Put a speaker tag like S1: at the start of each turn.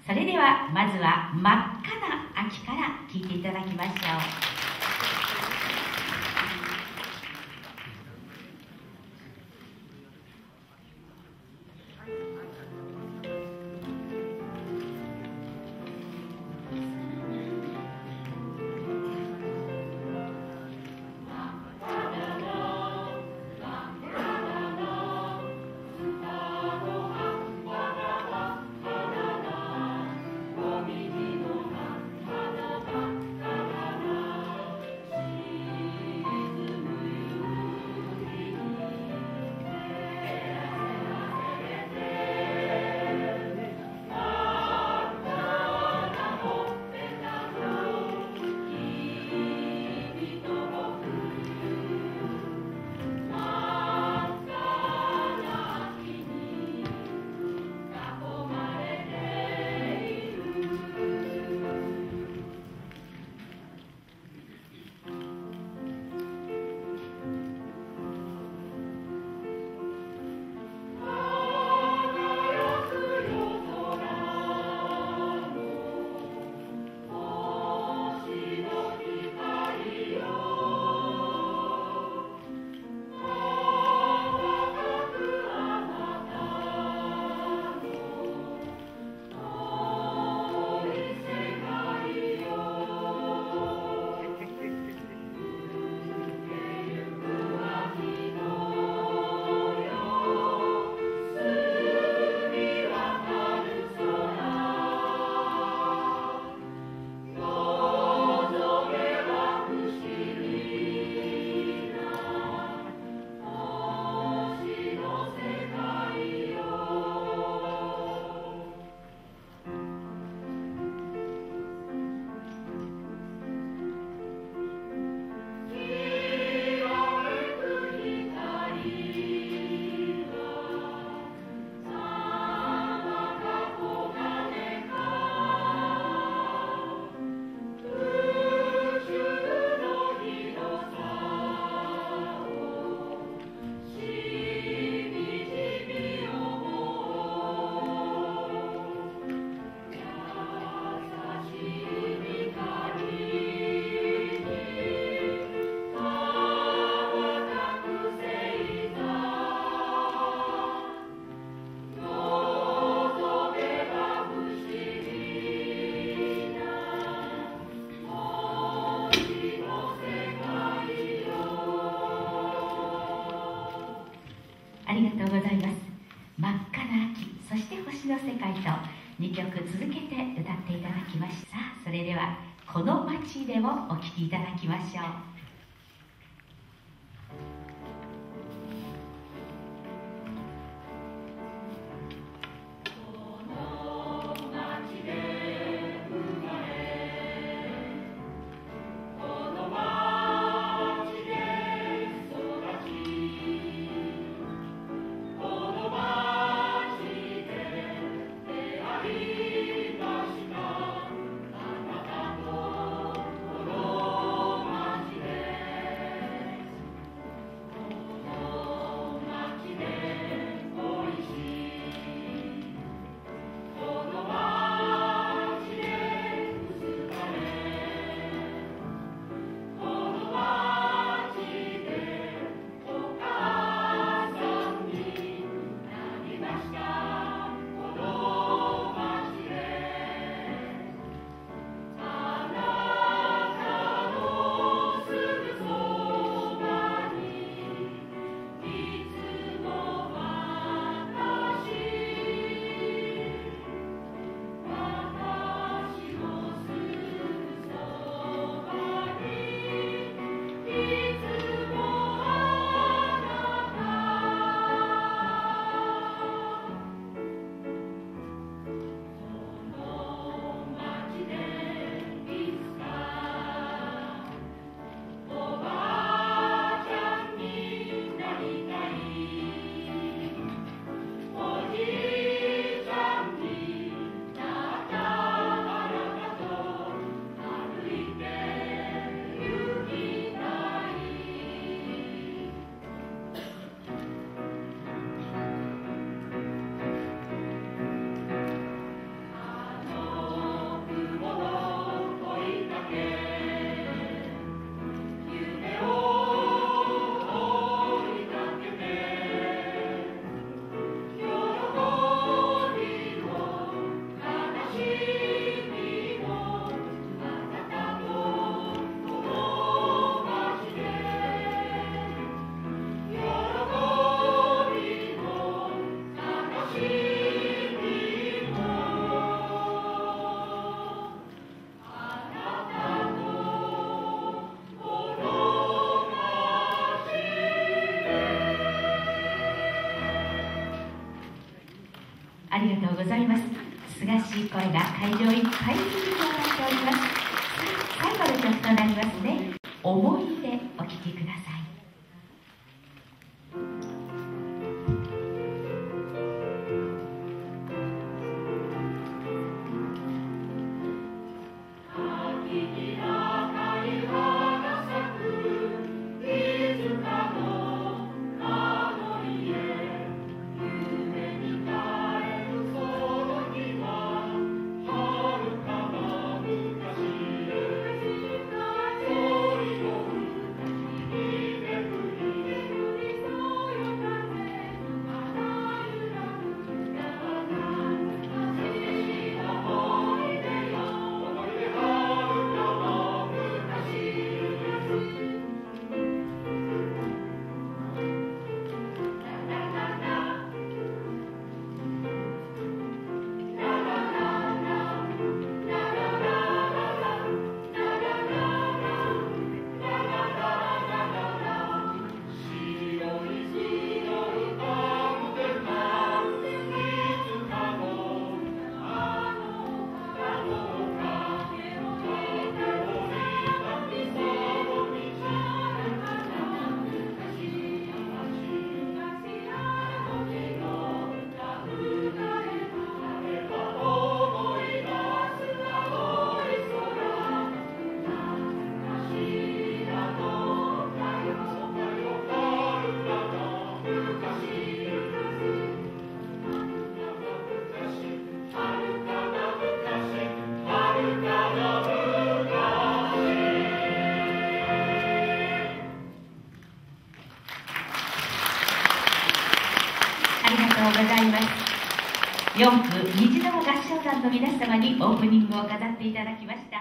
S1: それではまずは真っ赤な秋から聴いていただきましょう。ありがとうございます。真っ赤な秋、そして星の世界と2曲続けて歌っていただきました。それではこの街でもお聴きいただきましょう。
S2: 「
S1: りがとうございます。すがしい声が会場いっぱいに広がっております。最後の曲となりますね。思い出お聴きください。ございます。4区虹の合唱団の皆様にオープニングを飾っていただきました。